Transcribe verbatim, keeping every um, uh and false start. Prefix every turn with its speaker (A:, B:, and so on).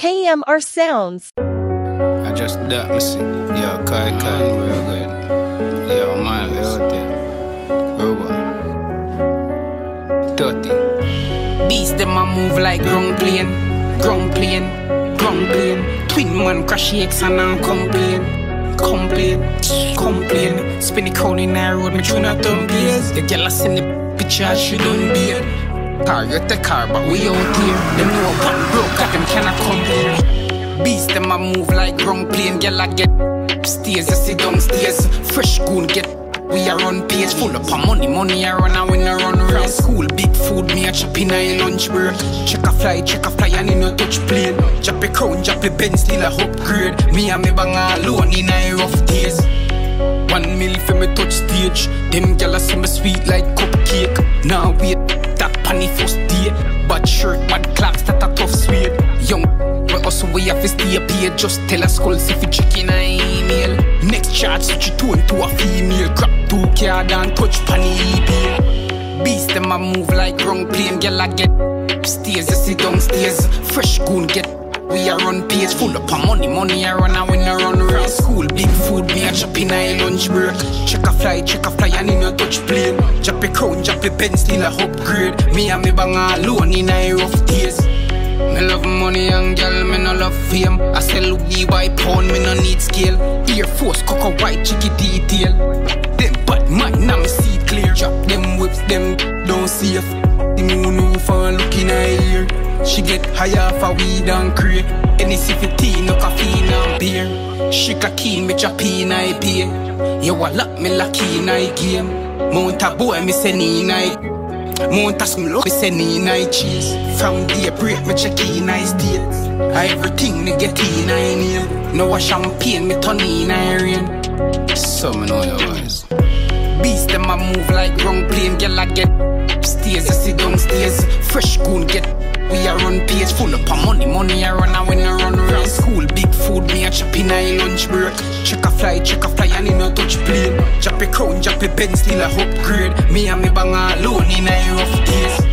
A: K M R Sounds.
B: I just that listen. Yo, Kai Kai, real good. Yo, man, real good. Robot. Dirty.
C: Beast them a move like Grung plane, Grung plane, Grung plane. Twin man crash shakes and I'm complain, complain, complain. Spin the crown in the road, me tune out thumb beers. The girl I send the picture, she don't be it. Car, you the car, but we out here. Them know one broke, got them cannot compare. Beast them a move like Grung plane, girl I get upstairs, you see downstairs. Fresh goon get. We are on page, full up of money, money I run and we no run around school. Big food, me a chop in a lunch break. Check a fly, check a fly and in no touch plane. Drop a crown, drop a Benz, still a upgrade. Me and me bang alone in a rough days. One mil for me touch stage. Them gyal see me sweet like cupcake. Now wait, that panny first day. Bad shirt, bad clocks, that a tough suede. Young, we also we have to stay paid. Just tell us calls if you check in a email. Next charge, switch your tone to a female. Grab two card and touch panny e-bill. Beast them a move like Grung plane. Gyal I get upstairs, you see downstairs. Fresh goon get. We are on page, full up of money, money I run and we no run around school. Big food, me a chop in a lunch break. Check a fly, check a fly and in a touch plane. Drop a crown, drop a Benz, still a upgrade. Me and me bang alone in a rough days. Me love money and girl, me no love fame. I sell weed by pound, me no need scale. Air Force, cocoa white, cheeky detail. Them bad mind, now me see clear. Drop them whips, them don't see if the moon roof and look in her ear. She get higher for weed and crate. Any fifteen, no caffeine and beer. She got keen, me chop in I pay. You a lock me lucky in I game. Mount a boy, me send in I. Mount a smell, me send in I cheese. From day break, me check in I state. Everything me get in I name. Now a champagne, me turn in I rain.
B: So me know your voice.
C: Beast them a move like Grung plane. Girl I get upstairs, you see downstairs. Fresh goon get. We are on page, full up of money, money I run and we no run around school. Big food, me a chop in a lunch break. Check a fly, check a fly and in a touch plane. Drop a crown, drop a Benz, still a upgrade. Me and me bang alone in a rough days.